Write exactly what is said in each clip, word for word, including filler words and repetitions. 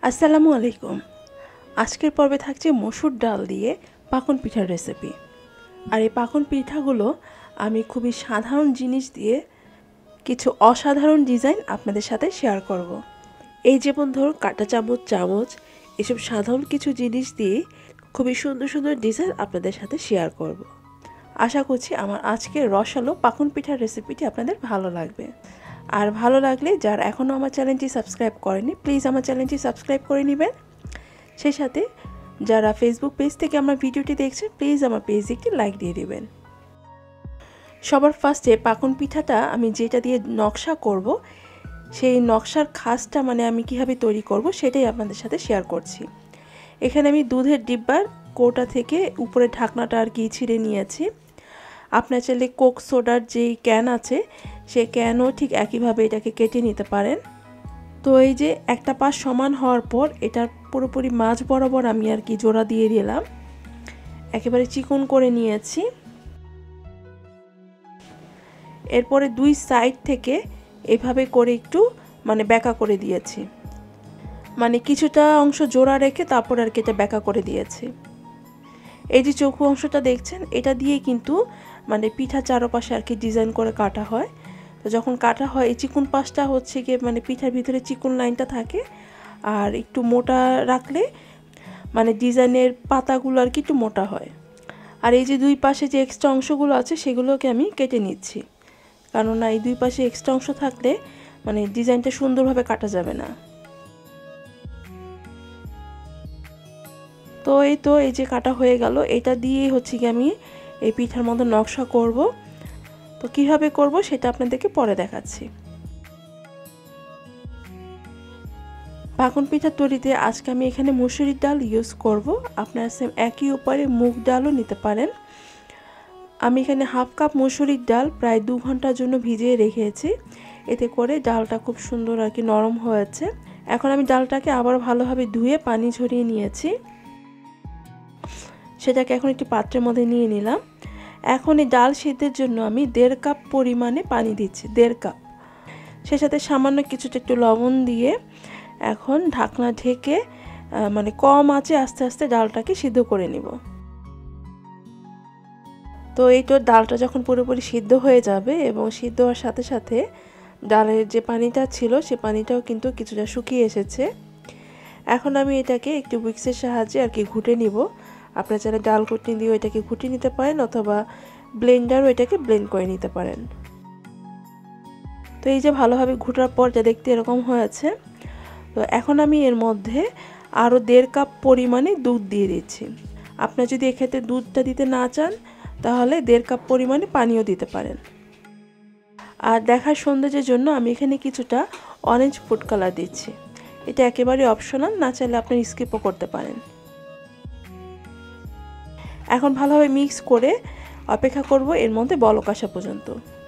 আসসালামু আলাইকুম। আজকের পর্বে থাকছে মসুর ডাল দিয়ে পাকন পিঠার রেসিপি। আর এই পাকন পিঠাগুলো আমি খুবই সাধারণ জিনিস দিয়ে কিছু অসাধারণ ডিজাইন আপনাদের সাথে শেয়ার করব। এই যেমন ধরুন কাঁটা চামচ চামচ এসব সাধারণ কিছু জিনিস দিয়ে খুবই সুন্দর সুন্দর ডিজাইন আপনাদের সাথে শেয়ার করব। আশা করছি আমার আজকের রসালো পাকন পিঠার রেসিপিটি আপনাদের ভালো লাগবে। আর ভালো লাগলে যারা এখনও আমার চ্যানেলটি সাবস্ক্রাইব করেনি প্লিজ আমার চ্যানেলটি সাবস্ক্রাইব করে নেবেন। সেই সাথে যারা ফেসবুক পেজ থেকে আমার ভিডিওটি দেখছেন প্লিজ আমার পেজে একটি লাইক দিয়ে দেবেন। সবার ফার্স্টে পাকন পিঠাটা আমি যেটা দিয়ে নকশা করব সেই নকশার খাসটা মানে আমি কীভাবে তৈরি করব সেটাই আপনাদের সাথে শেয়ার করছি। এখানে আমি দুধের ডিব্বার কৌটা থেকে উপরে ঢাকনাটা আর কি ছিঁড়ে নিয়েছি। আপনার চাইলে কোক সোডার যেই ক্যান আছে সেই ক্যানও ঠিক একইভাবে এটাকে কেটে নিতে পারেন। তো এই যে একটা পাশ সমান হওয়ার পর এটার পুরোপুরি মাঝ বরাবর আমি আর কি জোড়া দিয়ে দিলাম, একেবারে চিকন করে নিয়েছি। এরপরে দুই সাইড থেকে এভাবে করে একটু মানে ব্যাকা করে দিয়েছি, মানে কিছুটা অংশ জোড়া রেখে তারপর আর কি এটা ব্যাকা করে দিয়েছি। এই যে চৌকো অংশটা দেখছেন এটা দিয়ে কিন্তু মানে পিঠা চারপাশে আর কি ডিজাইন করে কাটা হয়। তো যখন কাটা হয় এই চিকন পাশটা হচ্ছে গিয়ে মানে পিঠার ভিতরে চিকন লাইনটা থাকে, আর একটু মোটা রাখলে মানে ডিজাইনের পাতাগুলো আর কি একটু মোটা হয়। আর এই যে দুই পাশে যে এক্সট্রা অংশগুলো আছে সেগুলোকে আমি কেটে নিচ্ছি, কেননা এই দুই পাশে এক্সট্রা অংশ থাকলে মানে ডিজাইনটা সুন্দরভাবে কাটা যাবে না। তো এই তো এই যে কাটা হয়ে গেল, এটা দিয়ে হচ্ছে কি আমি এই পিঠার মতো নকশা করব। তো কিভাবে করব সেটা আপনাদেরকে পরে দেখাচ্ছি। পাকন পিঠা তৈরিতে আজকে আমি এখানে মুসুরির ডাল ইউজ করব। আপনারা সেম একই উপায়ে মুগ ডালও নিতে পারেন। আমি এখানে হাফ কাপ মুসুরির ডাল প্রায় দু ঘন্টার জন্য ভিজিয়ে রেখেছি, এতে করে ডালটা খুব সুন্দর আর কি নরম হয়েছে। এখন আমি ডালটাকে আবার ভালোভাবে ধুয়ে পানি ঝরিয়ে নিয়েছি, সেটাকে এখন একটি পাত্রের মধ্যে নিয়ে নিলাম। এখন এই ডাল সিদ্ধের জন্য আমি দেড় কাপ পরিমাণে পানি দিচ্ছি, দেড় কাপ। সে সাথে সামান্য কিছুটা একটু লবণ দিয়ে এখন ঢাকনা ঢেকে মানে কম আঁচে আস্তে আস্তে ডালটাকে সিদ্ধ করে নিব। তো এই তো ডালটা যখন পুরোপুরি সিদ্ধ হয়ে যাবে এবং সিদ্ধ হওয়ার সাথে সাথে ডালের যে পানিটা ছিল সে পানিটাও কিন্তু কিছুটা শুকিয়ে এসেছে। এখন আমি এটাকে একটু উইক্সের সাহায্যে আর কি ঘুটে নিব। আপনারা চাইলে ডাল ঘুটনি দিয়েও এটাকে ঘুটে নিতে পারেন অথবা ব্লেন্ডারও এটাকে ব্লেন্ড করে নিতে পারেন। তো এই যে ভালোভাবে ঘুটার পর যা দেখতে এরকম হয়েছে। তো এখন আমি এর মধ্যে আরও দেড় কাপ পরিমাণে দুধ দিয়ে দিচ্ছি। আপনারা যদি এক্ষেত্রে দুধটা দিতে না চান তাহলে দেড় কাপ পরিমাণে পানিও দিতে পারেন। আর দেখার সৌন্দর্যের জন্য আমি এখানে কিছুটা অরেঞ্জ ফুড কালার দিচ্ছি। এটা একেবারে অপশনাল, না চাইলে আপনি স্কিপও করতে পারেন। এখন ভালোভাবে মিক্স করে অপেক্ষা করব এর মধ্যে বলক আসা পর্যন্ত।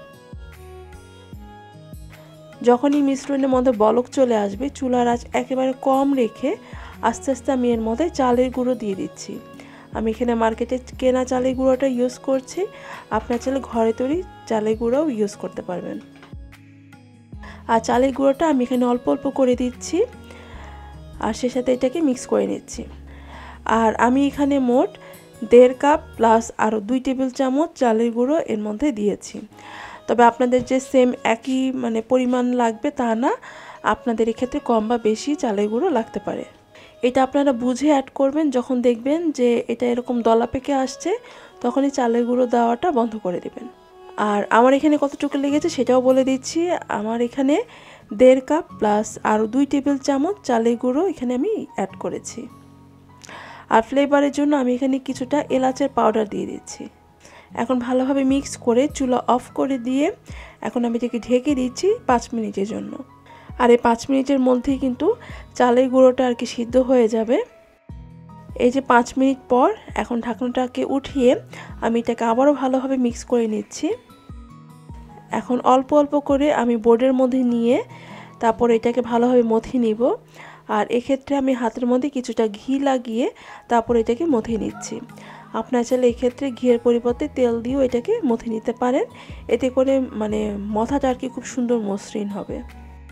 যখনই মিশ্রণের মধ্যে বলক চলে আসবে চুলার আঁচ একেবারে কম রেখে আস্তে আস্তে আমি এর মধ্যে চালের গুঁড়ো দিয়ে দিচ্ছি। আমি এখানে মার্কেটে কেনা চালের গুঁড়োটা ইউজ করছি, আপনার চাইলে ঘরে তৈরি চালের গুঁড়োও ইউজ করতে পারবেন। আর চালের গুঁড়োটা আমি এখানে অল্প অল্প করে দিচ্ছি আর সে সাথে এটাকে মিক্স করে নিচ্ছি। আর আমি এখানে মোট দেড় কাপ প্লাস আরও দুই টেবিল চামচ চালের গুঁড়ো এর মধ্যে দিয়েছি। তবে আপনাদের যে সেম একই মানে পরিমাণ লাগবে তা না, আপনাদের এক্ষেত্রে কম বা বেশি চালের গুঁড়ো লাগতে পারে। এটা আপনারা বুঝে অ্যাড করবেন, যখন দেখবেন যে এটা এরকম দলা পেকে আসছে তখনই চালের গুঁড়ো দেওয়াটা বন্ধ করে দেবেন। আর আমার এখানে কতটুকু লেগেছে সেটাও বলে দিচ্ছি। আমার এখানে দেড় কাপ প্লাস আরও দুই টেবিল চামচ চালের গুঁড়ো এখানে আমি অ্যাড করেছি। আর ফ্লেভারের জন্য আমি এখানে কিছুটা এলাচের পাউডার দিয়ে দিচ্ছি। এখন ভালোভাবে মিক্স করে চুলা অফ করে দিয়ে এখন আমি এটাকে ঢেকে দিচ্ছি পাঁচ মিনিটের জন্য। আর এই পাঁচ মিনিটের মধ্যেই কিন্তু চালের গুঁড়োটা আর কি সিদ্ধ হয়ে যাবে। এই যে পাঁচ মিনিট পর এখন ঢাকনাটাকে উঠিয়ে আমি এটাকে আবারও ভালোভাবে মিক্স করে নিচ্ছি। এখন অল্প অল্প করে আমি বোর্ডের মধ্যে নিয়ে তারপর এটাকে ভালোভাবে মথে নিব। আর এক্ষেত্রে আমি হাতের মধ্যে কিছুটা ঘি লাগিয়ে তারপর এটাকে মথে নিচ্ছি। আপনার চাইলে এক্ষেত্রে ঘিয়ের পরিবর্তে তেল দিয়েও এটাকে মথে নিতে পারেন, এতে করে মানে মথাটা আর কি খুব সুন্দর মসৃণ হবে।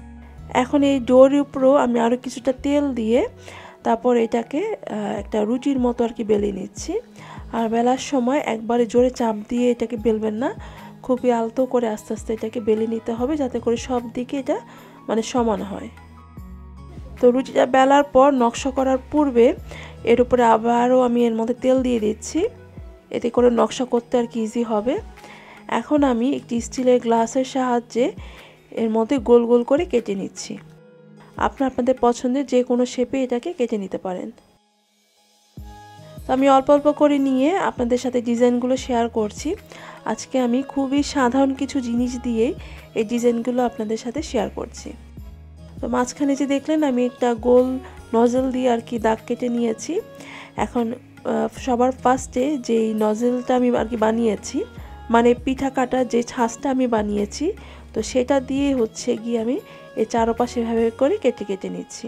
এখন এই ডোর উপরেও আমি আরও কিছুটা তেল দিয়ে তারপর এটাকে একটা রুটির মতো আর কি বেলে নিচ্ছি। আর বেলার সময় একবারে জোরে চাপ দিয়ে এটাকে বেলবেন না, খুবই আলতো করে আস্তে আস্তে এটাকে বেলে নিতে হবে যাতে করে সব দিকে এটা মানে সমান হয়। তো রুটিটা বেলার পর নকশা করার পূর্বে এর উপরে আবারও আমি এর মধ্যে তেল দিয়ে দিচ্ছি, এতে করে নকশা করতে আর কি ইজি হবে। এখন আমি একটি স্টিলের গ্লাসের সাহায্যে এর মধ্যে গোল গোল করে কেটে নিচ্ছি। আপনারা আপনাদের পছন্দের যে কোনো শেপে এটাকে কেটে নিতে পারেন। তো আমি অল্প অল্প করে নিয়ে আপনাদের সাথে ডিজাইনগুলো শেয়ার করছি। আজকে আমি খুবই সাধারণ কিছু জিনিস দিয়ে এই ডিজাইনগুলো আপনাদের সাথে শেয়ার করছি। তো মাঝখানে যে দেখলেন আমি একটা গোল নজল দিয়ে আর কি দাগ কেটে নিয়েছি। এখন সবার ফার্স্টে যেই নজলটা আমি আর কি বানিয়েছি, মানে পিঠা কাটার যে ছাঁচটা আমি বানিয়েছি, তো সেটা দিয়ে হচ্ছে গিয়ে আমি এই চারপাশে এভাবে করে কেটে কেটে নিচ্ছি।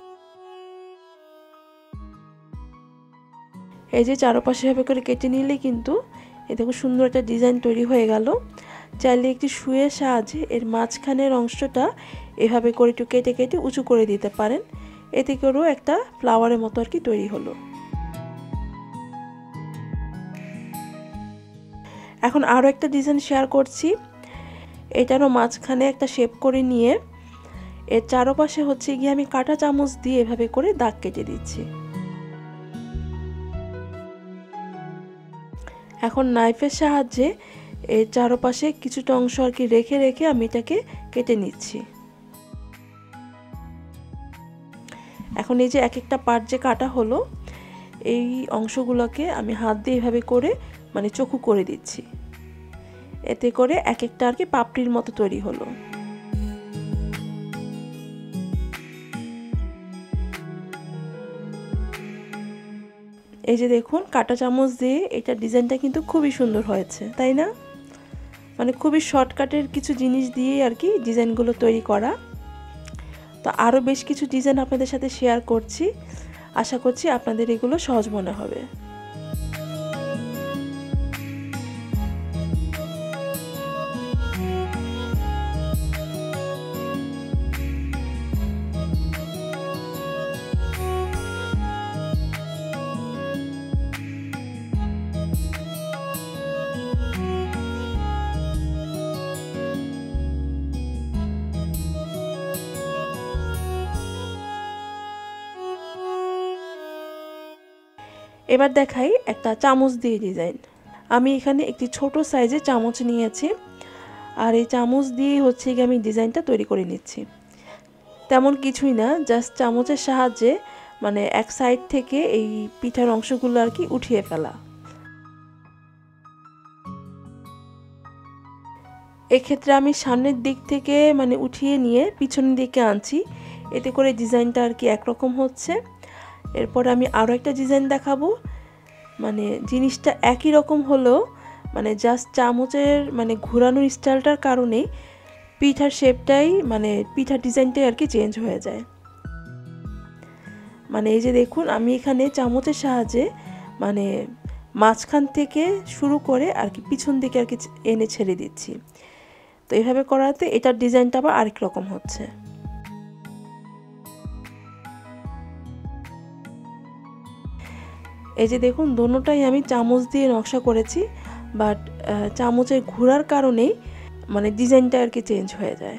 এই যে চারপাশে এভাবে করে কেটে নিলে কিন্তু এ দেখো সুন্দর একটা ডিজাইন তৈরি হয়ে গেল। চাইলে একটি সুইয়ের সাহায্যে এর মাঝখানের অংশটা এভাবে করে একটু কেটে কেটে উঁচু করে দিতে পারেন, এতে করেও একটা ফ্লাওয়ারের মতো আর কি তৈরি হলো। এখন আরও একটা ডিজাইন শেয়ার করছি। এটারও মাঝখানে একটা শেপ করে নিয়ে এর চারপাশে হচ্ছে গিয়ে আমি কাঁটা চামচ দিয়ে এভাবে করে দাগ কেটে দিচ্ছি। এখন নাইফের সাহায্যে এর চারপাশে কিছুটা অংশ আর কি রেখে রেখে আমি এটাকে কেটে নিচ্ছি। এখন এই যে এক একটা পার্ট যে কাটা হলো, এই অংশগুলোকে আমি হাত দিয়ে এভাবে করে মানে চোখু করে দিচ্ছি, এতে করে এক একটা আর কি পাপড়ির মতো তৈরি হলো। এই যে দেখুন কাঁটা চামচ দিয়ে এটা ডিজাইনটা কিন্তু খুবই সুন্দর হয়েছে, তাই না? মানে খুবই শর্টকাটের কিছু জিনিস দিয়ে আর কি ডিজাইনগুলো তৈরি করা। তো আরও বেশ কিছু ডিজাইন আপনাদের সাথে শেয়ার করছি, আশা করছি আপনাদের এগুলো সহজ মনে হবে। এবার দেখাই একটা চামচ দিয়ে ডিজাইন। আমি এখানে একটি ছোট সাইজের চামচ নিয়েছি, আর এই চামচ দিয়ে হচ্ছে গিয়ে আমি ডিজাইনটা তৈরি করে নিচ্ছি। তেমন কিছুই না, জাস্ট চামচের সাহায্যে মানে এক সাইড থেকে এই পিঠার অংশগুলো আর কি উঠিয়ে ফেলা। এক্ষেত্রে আমি সামনের দিক থেকে মানে উঠিয়ে নিয়ে পিছনের দিকে আনছি, এতে করে ডিজাইনটা আর কি একরকম হচ্ছে। এরপর আমি আরও একটা ডিজাইন দেখাবো, মানে জিনিসটা একই রকম হলেও মানে জাস্ট চামচের মানে ঘোরানোর স্টাইলটার কারণে পিঠার শেপটাই মানে পিঠার ডিজাইনটাই আর কি চেঞ্জ হয়ে যায়। মানে এই যে দেখুন আমি এখানে চামচের সাহায্যে মানে মাঝখান থেকে শুরু করে আর কি পিছন দিকে আর কি এনে ছেড়ে দিচ্ছি। তো এইভাবে করাতে এটার ডিজাইনটা আবার আরেক রকম হচ্ছে। এই যে দেখুন দোনোটাই আমি চামচ দিয়ে নকশা করেছি, বাট চামচের ঘোরার কারণেই মানে ডিজাইনটা আর কি চেঞ্জ হয়ে যায়।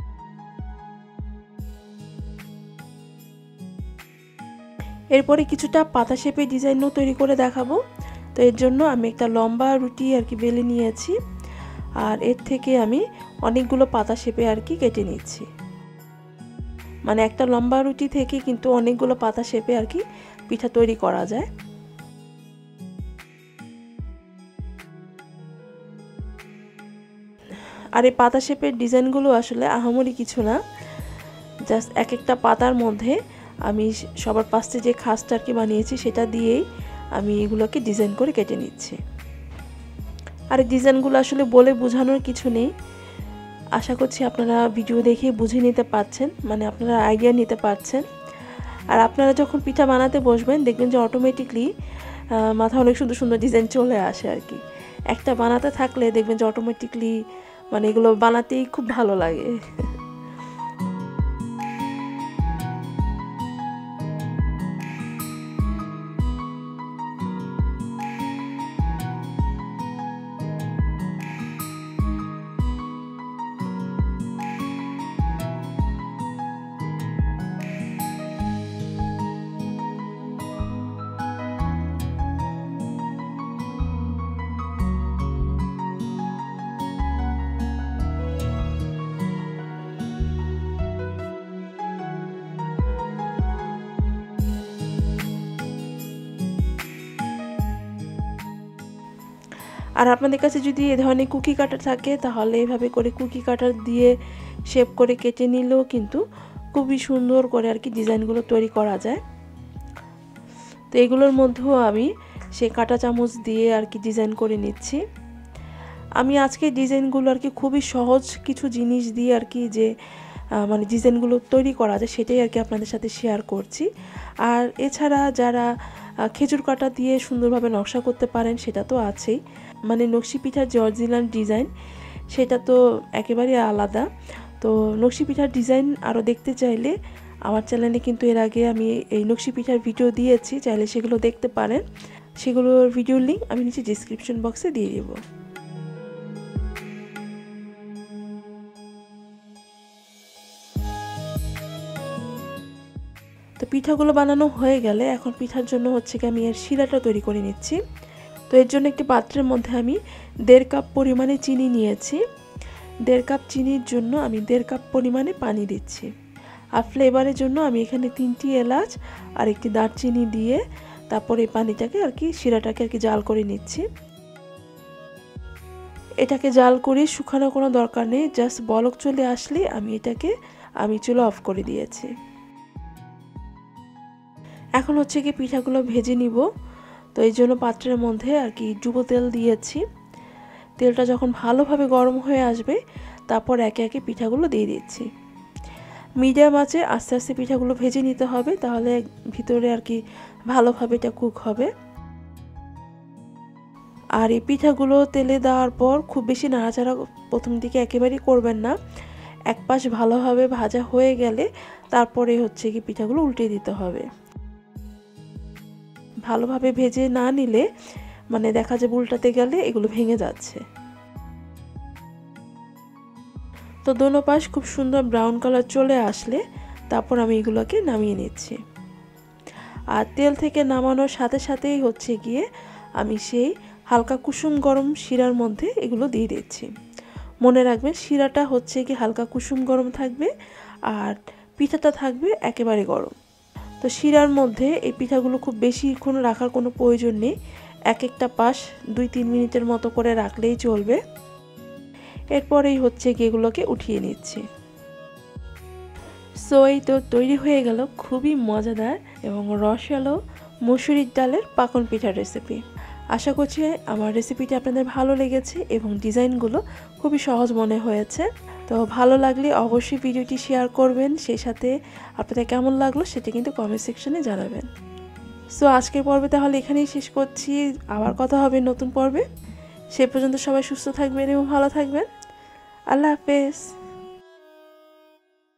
এরপরে কিছুটা পাতা শেপে ডিজাইনও তৈরি করে দেখাবো। তো এর জন্য আমি একটা লম্বা রুটি আর কি বেলে নিয়েছি, আর এর থেকে আমি অনেকগুলো পাতা শেপে আর কি কেটে নিচ্ছি। মানে একটা লম্বা রুটি থেকে কিন্তু অনেকগুলো পাতা শেপে আর কি পিঠা তৈরি করা যায়। আর এই পাতা শেপের ডিজাইনগুলো আসলে আহামরি কিছু না, জাস্ট এক একটা পাতার মধ্যে আমি সবার পাশে যে খাসটা আর কি বানিয়েছি সেটা দিয়েই আমি এগুলোকে ডিজাইন করে কেটে নিচ্ছি। আর এই ডিজাইনগুলো আসলে বলে বোঝানোর কিছু নেই, আশা করছি আপনারা ভিডিও দেখে বুঝে নিতে পারছেন, মানে আপনারা আইডিয়া নিতে পারছেন। আর আপনারা যখন পিঠা বানাতে বসবেন দেখবেন যে অটোমেটিকলি মাথায় অনেক সুন্দর সুন্দর ডিজাইন চলে আসে আর কি। একটা বানাতে থাকলে দেখবেন যে অটোমেটিকলি মানে এগুলো বানাতেই খুব ভালো লাগে। আর আপনাদের কাছে যদি এ ধরনের কুকি কাটার থাকে তাহলে এভাবে করে কুকি কাটার দিয়ে শেপ করে কেটে নিলেও কিন্তু খুবই সুন্দর করে আর কি ডিজাইনগুলো তৈরি করা যায়। তো এগুলোর মধ্যেও আমি সেই কাঁটা চামচ দিয়ে আর কি ডিজাইন করে নিচ্ছি। আমি আজকে ডিজাইনগুলো আর কি খুবই সহজ কিছু জিনিস দিয়ে আর কি যে মানে ডিজাইনগুলো তৈরি করা যায় সেটাই আর কি আপনাদের সাথে শেয়ার করছি। আর এছাড়া যারা খেজুর কাঁটা দিয়ে সুন্দরভাবে নকশা করতে পারেন সেটা তো আছেই, মানে নকশি পিঠার যে অরিজিনাল ডিজাইন সেটা তো একেবারেই আলাদা। তো নকশি পিঠার ডিজাইন আরও দেখতে চাইলে আমার চ্যানেলে কিন্তু এর আগে আমি এই নকশি পিঠার ভিডিও দিয়েছি, চাইলে সেগুলো দেখতে পারেন। সেগুলোর ভিডিওর লিঙ্ক আমি নিচে ডিসক্রিপশন বক্সে দিয়ে দেবো। তো পিঠাগুলো বানানো হয়ে গেলে এখন পিঠার জন্য হচ্ছে কি আমি এর শিরাটা তৈরি করে নিচ্ছি। তো এর জন্য একটি পাত্রের মধ্যে আমি দেড় কাপ পরিমাণে চিনি নিয়েছি। দেড় কাপ চিনির জন্য আমি দেড় কাপ পরিমাণে পানি দিচ্ছি। আর ফ্লেভারের জন্য আমি এখানে তিনটি এলাচ আর একটি দারচিনি দিয়ে তারপর এই পানিটাকে আর কি শিরাটাকে আর কি জাল করে নিচ্ছি। এটাকে জাল করে শুকানো কোনো দরকার নেই, জাস্ট বলক চলে আসলে আমি এটাকে আমি চুলা অফ করে দিয়েছি। এখন হচ্ছে কি পিঠাগুলো ভেজে নিব। তো এই জন্য পাত্রের মধ্যে আর কি ডুবো তেল দিয়েছি। তেলটা যখন ভালোভাবে গরম হয়ে আসবে তারপর একে একে পিঠাগুলো দিয়ে দিচ্ছি। মিডিয়াম আঁচে আস্তে আস্তে পিঠাগুলো ভেজে নিতে হবে, তাহলে ভিতরে আর কি ভালোভাবে এটা কুক হবে। আর এই পিঠাগুলো তেলে দেওয়ার পর খুব বেশি নাড়াচাড়া প্রথম দিকে একেবারেই করবেন না। এক পাশ ভালোভাবে ভাজা হয়ে গেলে তারপরে হচ্ছে কি পিঠাগুলো উল্টে দিতে হবে। ভালোভাবে ভেজে না নিলে মানে দেখা যায় উল্টাতে গেলে এগুলো ভেঙে যাচ্ছে। তো দোনো পাশ খুব সুন্দর ব্রাউন কালার চলে আসলে তারপর আমি এগুলোকে নামিয়ে নিচ্ছি। আর তেল থেকে নামানোর সাথে সাথেই হচ্ছে গিয়ে আমি সেই হালকা কুসুম গরম শিরার মধ্যে এগুলো দিয়ে দিচ্ছি। মনে রাখবেন শিরাটা হচ্ছে কি হালকা কুসুম গরম থাকবে আর পিঠাটা থাকবে একেবারে গরম। তো শিরার মধ্যে এই পিঠাগুলো খুব বেশিক্ষণ রাখার কোনো প্রয়োজন নেই, এক একটা পাশ দুই তিন মিনিটের মতো করে রাখলেই চলবে। এরপরেই হচ্ছে কি এগুলোকে উঠিয়ে নিচ্ছি। সো এই তো তৈরি হয়ে গেল খুবই মজাদার এবং রসালো মসুরির ডালের পাকন পিঠার রেসিপি। আশা করছি আমার রেসিপিটি আপনাদের ভালো লেগেছে এবং ডিজাইনগুলো খুবই সহজ মনে হয়েছে। তো ভালো লাগলে অবশ্যই ভিডিওটি শেয়ার করবেন, সেই সাথে আপনাদের কেমন লাগলো সেটা কিন্তু কমেন্ট সেকশনে জানাবেন। সো আজকের পর্বে তাহলে এখানেই শেষ করছি, আবার কথা হবে নতুন পর্বে। সে পর্যন্ত সবাই সুস্থ থাকবেন এবং ভালো থাকবেন। আল্লাহ হাফেজ।